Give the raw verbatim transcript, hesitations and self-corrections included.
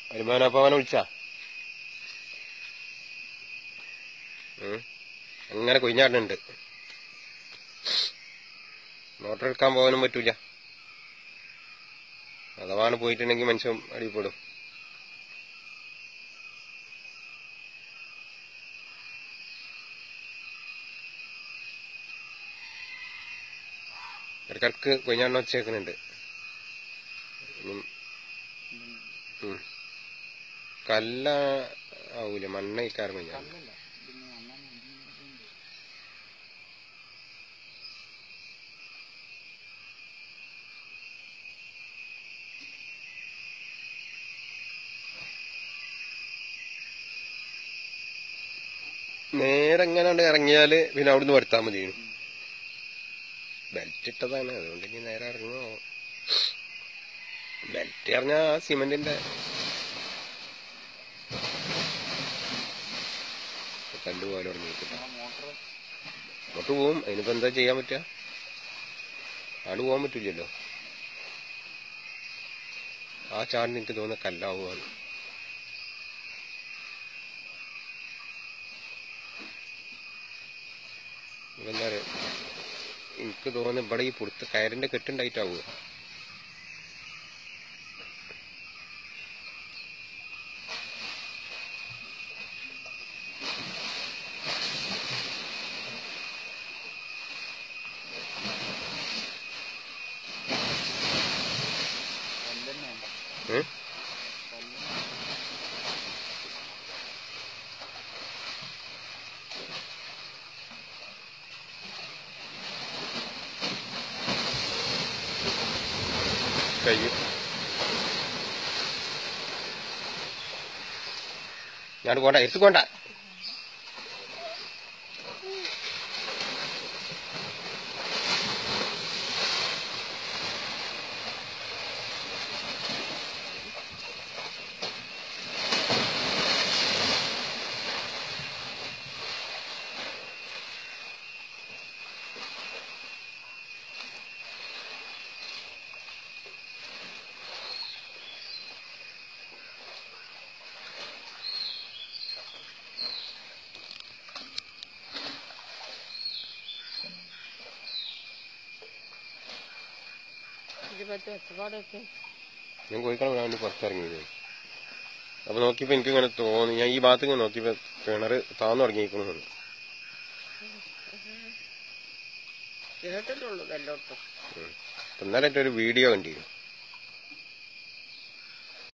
വരുമാനപ്പവനെ വിളിച്ചാ അങ്ങനെ കൊയിഞ്ഞാടുന്നുണ്ട്. മോട്ടർ എടുക്കാൻ പോകാനും പറ്റൂല. അഥവാണ് പോയിട്ടുണ്ടെങ്കിൽ മനുഷ്യൻ അടിപ്പെടും. ഇടക്കിടക്ക് കൊയിഞ്ഞാടിനെ വെച്ചേക്കുന്നുണ്ട്. കല്ല ആവൂല, മണ്ണയിക്കാരം കൊയിഞ്ഞാട്. നേരെ എങ്ങനെയാണ്ട് ഇറങ്ങിയാല് പിന്നെ അവിടുന്ന് വരുത്താൻ മതി. ബെൽറ്റ് ഇട്ടതാണ്, അതുകൊണ്ട് ഇനി നേരെ ഇറങ്ങുമോ. ബെൽറ്റ് പറഞ്ഞാ ആ സിമെന്റിന്റെ കല്ല് പോലെ തുടങ്ങിയിട്ടില്ല. അങ്ങോട്ട് പോവും. അതിനിപ്പോ എന്താ ചെയ്യാൻ പറ്റുക? ആട് പോകാൻ പറ്റില്ലല്ലോ. ആ ചാടിന് എനിക്ക് തോന്നുന്ന കല്ലാവുകയാണ്. എന്താ പറയാ, എനിക്ക് തോന്നുന്നു ഇവിടെ ഈ പുറത്ത് കയറിന്റെ കെട്ടുണ്ടായിട്ടാവുക. കഴിയും. ഞാൻ പോണ്ട, എടുത്തുകൊണ്ട. ഞാൻ കോഴിക്കോട് വരാൻ വേണ്ടി പുറത്തിറങ്ങിയത്. അപ്പൊ നോക്കിയപ്പോ എനിക്ക് ഇങ്ങനെ തോന്നി, ഞാൻ ഈ ഭാഗത്ത് ഇങ്ങനെ നോക്കിയപ്പോ കിണറ് താന്നു തുടങ്ങിയിരിക്കുന്നു. ഇന്നലെ ഒരു വീഡിയോ കണ്ടിരുന്നു.